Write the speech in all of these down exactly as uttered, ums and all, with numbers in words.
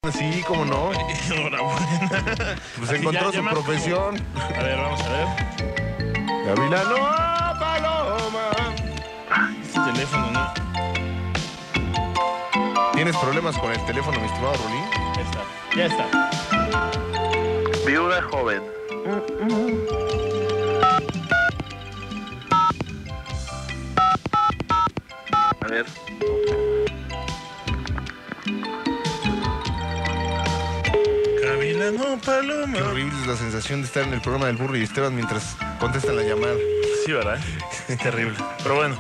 Pues sí, cómo no. Enhorabuena. Pues encontró ya, ya su profesión. Como... A ver, vamos a ver. Gavilano Paloma. Este teléfono, ¿no? ¿Tienes problemas con el teléfono, mi estimado Rolín? Ya está, ya está. Viuda joven. A ver. Gavilano Paloma. Qué horrible es la sensación de estar en el programa del Burro y Esteban mientras contestan la llamada. Sí, ¿verdad? Es terrible. Pero bueno,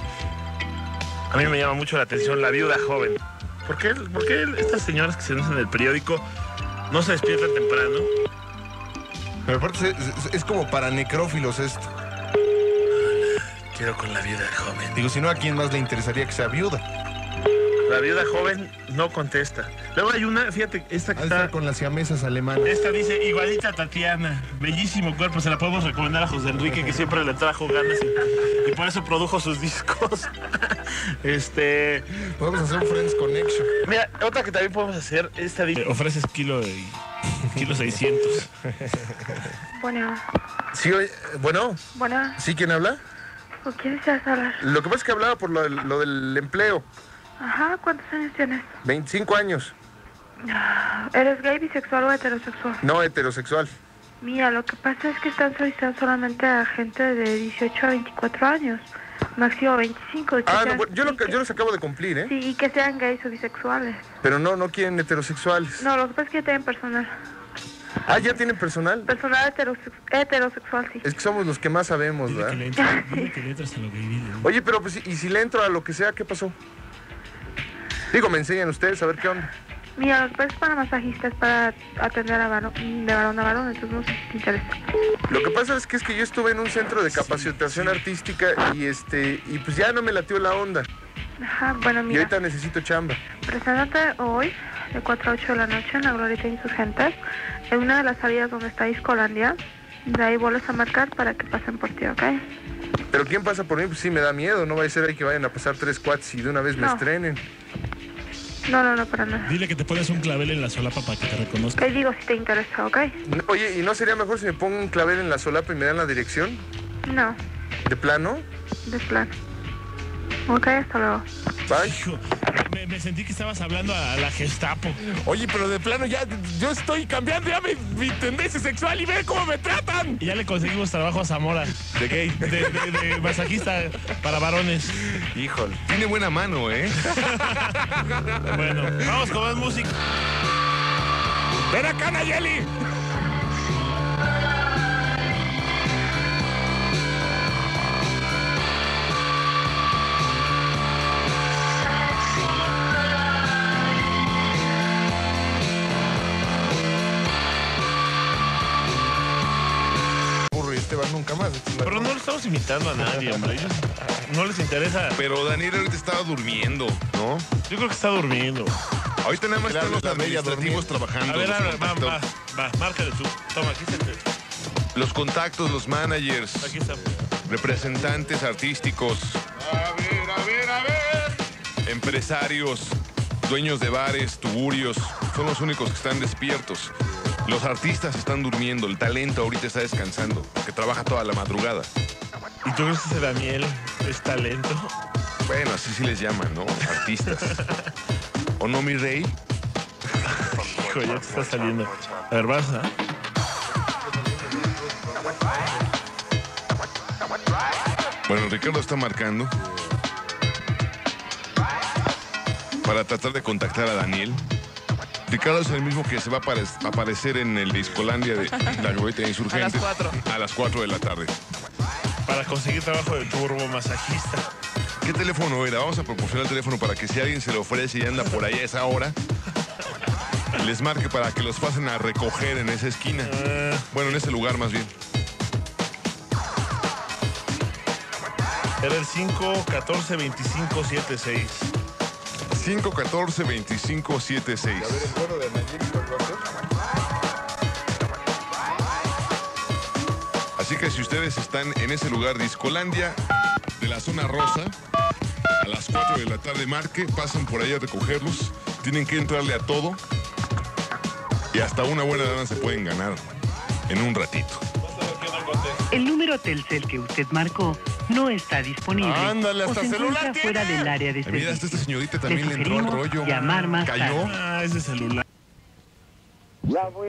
a mí me llama mucho la atención la viuda joven. ¿Por qué, por qué estas señoras que se anuncian en el periódico no se despiertan temprano? Pero aparte es, es, es como para necrófilos esto. Quiero con la viuda joven. Digo, si no, ¿a quién más le interesaría que sea viuda? La viuda joven no contesta. Luego hay una, fíjate, esta que Al está... estar con las siamesas alemanas. Esta dice, igualita a Tatiana, bellísimo cuerpo, se la podemos recomendar a José Enrique, que siempre le trajo ganas y, y por eso produjo sus discos. Este... Podemos hacer un Friends Connection. Mira, otra que también podemos hacer, esta dice... Ofreces kilo y... kilo seiscientos. Bueno, Sí, oye, bueno, bueno, ¿sí quién habla? ¿con quién deseas hablar? Lo que pasa es que hablaba por lo del, lo del empleo. Ajá, ¿cuántos años tienes? veinticinco años, ¿Eres gay, bisexual o heterosexual? no heterosexual. Mira, lo que pasa es que están solicitando solamente a gente de dieciocho a veinticuatro años. Máximo veinticinco. y que Ah, no, sean- bueno, yo, lo, y que- yo los acabo de cumplir, ¿eh? Sí, y que sean gays o bisexuales. Pero no, no quieren heterosexuales. No, lo que pasa es que ya tienen personal. Ah, ¿ya tienen personal? Personal heterosex- heterosexual, sí. Es que somos los que más sabemos, Dile que ¿verdad? le entras, dile que le entras a lo que vive. Oye, pero pues, ¿y si le entro a lo que sea, qué pasó? Digo, me enseñan ustedes a ver qué onda. Mira, lo que pasa es que para masajistas, para atender a varón, de varón a varón, entonces no sé si te interesa. Lo que pasa es que es que yo estuve en un centro de capacitación artística y este y pues ya no me latió la onda. Ajá, bueno, Y mira. ahorita necesito chamba. Preséntate hoy de cuatro a ocho de la noche en la Glorieta Insurgentes, en una de las salidas donde está Discolandia. De ahí vuelves a marcar para que pasen por ti, ¿ok? Pero ¿quién pasa por mí? Pues sí me da miedo, no vaya a ser ahí que vayan a pasar tres cuates y de una vez me No. estrenen. No, no, no, para nada. Dile que te pones un clavel en la solapa para que te reconozca. Te digo si te interesa, ¿ok? No, Oye, ¿y no sería mejor si me pongo un clavel en la solapa y me dan la dirección? No, ¿De plano? de plan. Ok, hasta luego. Bye. Hijo, me, me sentí que estabas hablando a la Gestapo. Oye, pero de plano ya, yo estoy cambiando ya mi, mi tendencia sexual y ve cómo me tratan. Y ya le conseguimos trabajo a Zamora. ¿De gay? De, de, de masajista para varones. Híjole. Tiene buena mano, ¿eh? Bueno, vamos con más música. ¡Ven acá, Nayeli! Burro y Esteban nunca más. Pero no lo estamos imitando a nadie, hombre. Ellos no les interesa. Pero Daniel ahorita estaba durmiendo, ¿no? Yo creo que está durmiendo. Ahorita nada más Claro, están los la bella administrativos A trabajando. ver, los a ver, va, contactos. va, va, márcale tú. Toma, aquí está. Los contactos, los managers, Aquí está. representantes artísticos, A ver, a ver, a ver. empresarios, dueños de bares, tuburios, son los únicos que están despiertos. Los artistas están durmiendo, el talento ahorita está descansando, que trabaja toda la madrugada. ¿Y tú crees que ese Daniel es talento? Bueno, así sí les llaman, ¿no? Artistas. ¿O no, mi rey? Hijo, ya te está saliendo. A ver, vas, ¿ah? Bueno, Ricardo está marcando para tratar de contactar a Daniel. Ricardo es el mismo que se va a apare- aparecer en el Discolandia de la Glorieta Insurgentes. A las cuatro. A las cuatro de la tarde. Para conseguir trabajo de turbo masajista. ¿Qué teléfono era? Vamos a proporcionar el teléfono para que si alguien se le ofrece y anda por ahí a esa hora, les marque para que los pasen a recoger en esa esquina. Ah, Bueno, en ese lugar más bien. era el cinco catorce veinticinco setenta y seis. cinco uno cuatro, veinticinco setenta y seis. A ver, el vuelo de Nayeli, ¿cuál va a ser? Así que si ustedes están en ese lugar, Discolandia, de la zona rosa, a las cuatro de la tarde marque, pasan por ahí a recogerlos. Tienen que entrarle a todo. Y hasta una buena lana se pueden ganar en un ratito. El número Telcel que usted marcó no está disponible. Ándale, hasta o se celular encuentra fuera tiene. del área de Mira, hasta servicio. esta señorita también le entró al sugerimos rollo. llamar más Cayó. tarde. Ah, ese celular.